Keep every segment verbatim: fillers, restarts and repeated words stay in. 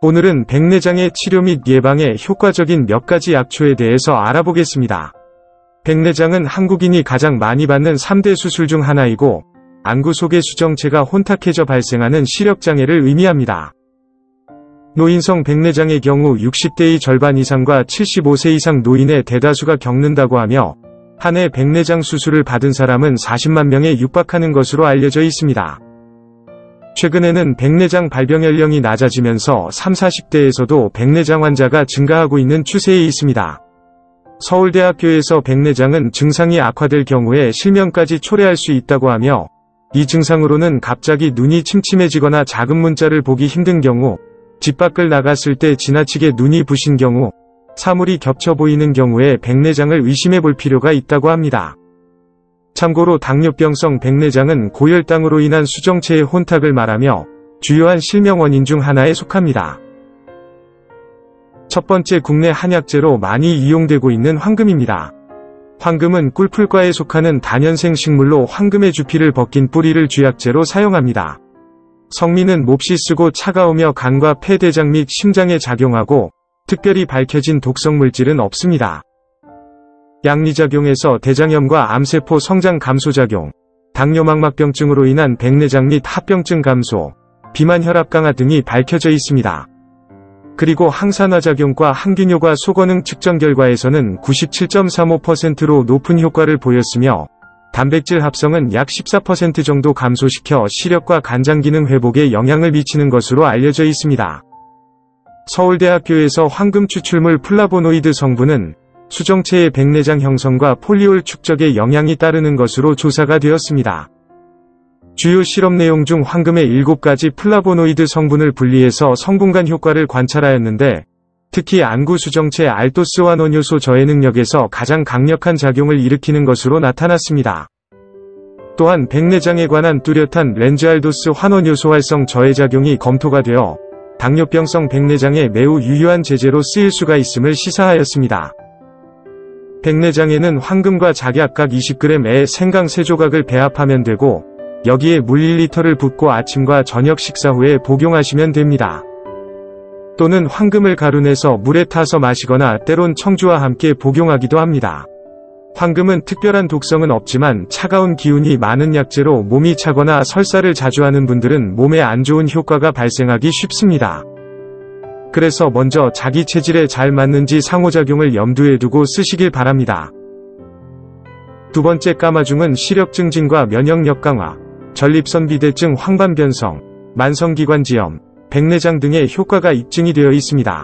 오늘은 백내장의 치료 및 예방에 효과적인 몇 가지 약초에 대해서 알아보겠습니다. 백내장은 한국인이 가장 많이 받는 삼 대 수술 중 하나이고 안구 속의 수정체가 혼탁해져 발생하는 시력장애를 의미합니다. 노인성 백내장의 경우 육십 대의 절반 이상과 칠십오 세 이상 노인의 대다수가 겪는다고 하며 한 해 백내장 수술을 받은 사람은 사십만 명에 육박하는 것으로 알려져 있습니다. 최근에는 백내장 발병 연령이 낮아지면서 삼, 사십 대에서도 백내장 환자가 증가하고 있는 추세에 있습니다. 서울대학교에서 백내장은 증상이 악화될 경우에 실명까지 초래할 수 있다고 하며 이 증상으로는 갑자기 눈이 침침해지거나 작은 문자를 보기 힘든 경우, 집 밖을 나갔을 때 지나치게 눈이 부신 경우, 사물이 겹쳐 보이는 경우에 백내장을 의심해 볼 필요가 있다고 합니다. 참고로 당뇨병성 백내장은 고혈당으로 인한 수정체의 혼탁을 말하며 주요한 실명 원인 중 하나에 속합니다. 첫 번째, 국내 한약재로 많이 이용되고 있는 황금입니다. 황금은 꿀풀과에 속하는 다년생 식물로 황금의 주피를 벗긴 뿌리를 주약재로 사용합니다. 성미는 몹시 쓰고 차가우며 간과 폐, 대장 및 심장에 작용하고 특별히 밝혀진 독성 물질은 없습니다. 양리작용에서 대장염과 암세포 성장 감소작용, 당뇨망막병증으로 인한 백내장 및 합병증 감소, 비만 혈압 강화 등이 밝혀져 있습니다. 그리고 항산화작용과 항균효과 소거능 측정 결과에서는 구십칠 점 삼오 퍼센트로 높은 효과를 보였으며 단백질 합성은 약 십사 퍼센트 정도 감소시켜 시력과 간장기능 회복에 영향을 미치는 것으로 알려져 있습니다. 서울대학교에서 황금 추출물 플라보노이드 성분은 수정체의 백내장 형성과 폴리올 축적에 영향이 따르는 것으로 조사가 되었습니다. 주요 실험 내용 중 황금의 일곱 가지 플라보노이드 성분을 분리해서 성분 간 효과를 관찰하였는데 특히 안구 수정체 알토스환원 요소 저해 능력에서 가장 강력한 작용을 일으키는 것으로 나타났습니다. 또한 백내장에 관한 뚜렷한 렌즈알도스 환원 요소 활성 저해 작용이 검토가 되어 당뇨병성 백내장에 매우 유효한 제제로 쓰일 수가 있음을 시사하였습니다. 백내장에는 황금과 작약 각 이십 그램의 생강 세 조각을 배합하면 되고 여기에 물 일 리터를 붓고 아침과 저녁 식사 후에 복용하시면 됩니다. 또는 황금을 가루내서 물에 타서 마시거나 때론 청주와 함께 복용하기도 합니다. 황금은 특별한 독성은 없지만 차가운 기운이 많은 약재로 몸이 차거나 설사를 자주 하는 분들은 몸에 안 좋은 효과가 발생하기 쉽습니다. 그래서 먼저 자기 체질에 잘 맞는지 상호작용을 염두에 두고 쓰시길 바랍니다. 두 번째, 까마중은 시력 증진과 면역력 강화, 전립선 비대증, 황반변성, 만성기관지염, 백내장 등의 효과가 입증이 되어 있습니다.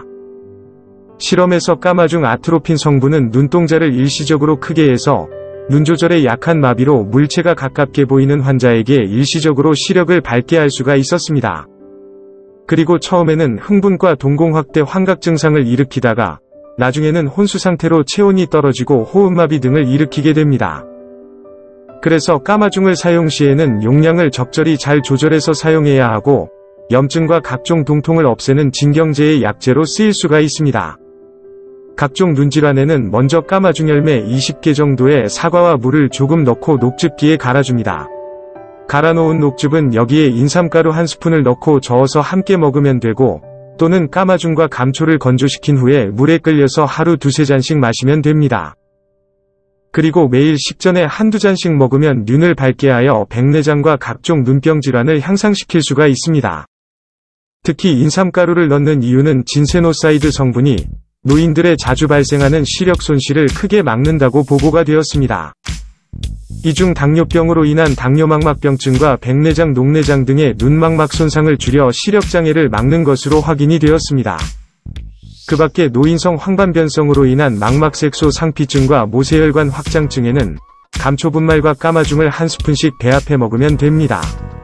실험에서 까마중 아트로핀 성분은 눈동자를 일시적으로 크게 해서 눈 조절에 약한 마비로 물체가 가깝게 보이는 환자에게 일시적으로 시력을 밝게 할 수가 있었습니다. 그리고 처음에는 흥분과 동공 확대 환각 증상을 일으키다가 나중에는 혼수 상태로 체온이 떨어지고 호흡마비 등을 일으키게 됩니다. 그래서 까마중을 사용 시에는 용량을 적절히 잘 조절해서 사용해야 하고 염증과 각종 동통을 없애는 진경제의 약재로 쓰일 수가 있습니다. 각종 눈질환에는 먼저 까마중 열매 이십 개 정도의 사과와 물을 조금 넣고 녹즙기에 갈아줍니다. 갈아놓은 녹즙은 여기에 인삼가루 한 스푼을 넣고 저어서 함께 먹으면 되고 또는 까마중과 감초를 건조시킨 후에 물에 끓여서 하루 두세 잔씩 마시면 됩니다. 그리고 매일 식전에 한두 잔씩 먹으면 눈을 밝게 하여 백내장과 각종 눈병 질환을 향상시킬 수가 있습니다. 특히 인삼가루를 넣는 이유는 진세노사이드 성분이 노인들의 자주 발생하는 시력 손실을 크게 막는다고 보고가 되었습니다. 이 중 당뇨병으로 인한 당뇨망막병증과 백내장, 녹내장 등의 눈망막 손상을 줄여 시력장애를 막는 것으로 확인이 되었습니다. 그 밖에 노인성 황반변성으로 인한 망막색소 상피증과 모세혈관 확장증에는 감초분말과 까마중을 한 스푼씩 배합해 먹으면 됩니다.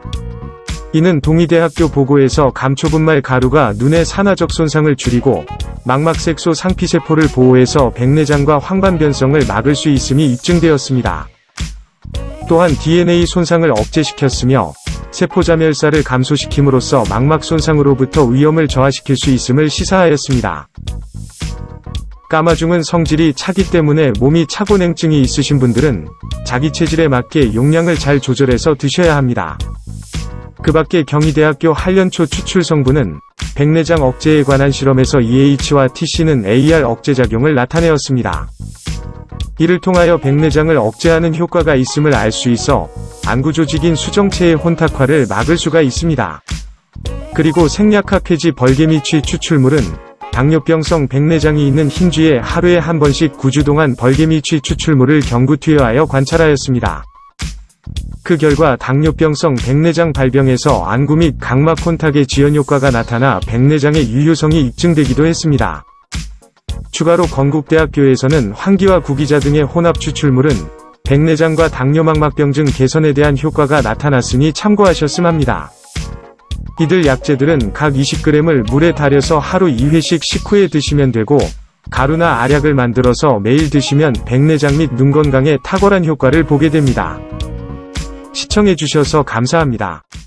이는 동의대학교 보고에서 감초분말 가루가 눈의 산화적 손상을 줄이고 망막색소 상피세포를 보호해서 백내장과 황반변성을 막을 수 있음이 입증되었습니다. 또한 디엔에이 손상을 억제시켰으며 세포자멸사를 감소시킴으로써 망막 손상으로부터 위험을 저하시킬 수 있음을 시사하였습니다. 까마중은 성질이 차기 때문에 몸이 차고 냉증이 있으신 분들은 자기 체질에 맞게 용량을 잘 조절해서 드셔야 합니다. 그 밖에 경희대학교 한련초 추출 성분은 백내장 억제에 관한 실험에서 이에이치와 티씨는 에이알 억제작용을 나타내었습니다. 이를 통하여 백내장을 억제하는 효과가 있음을 알 수 있어 안구조직인 수정체의 혼탁화를 막을 수가 있습니다. 그리고 생략학 해지 벌개미취 추출물은 당뇨병성 백내장이 있는 흰쥐에 하루에 한 번씩 구 주 동안 벌개미취 추출물을 경구 투여하여 관찰하였습니다. 그 결과 당뇨병성 백내장 발병에서 안구 및 각막 혼탁의 지연 효과가 나타나 백내장의 유효성이 입증되기도 했습니다. 추가로 건국대학교에서는 황기와 구기자 등의 혼합 추출물은 백내장과 당뇨망막병증 개선에 대한 효과가 나타났으니 참고하셨음 합니다. 이들 약재들은 각 이십 그램을 물에 달여서 하루 이 회씩 식후에 드시면 되고, 가루나 알약을 만들어서 매일 드시면 백내장 및 눈 건강에 탁월한 효과를 보게 됩니다. 시청해주셔서 감사합니다.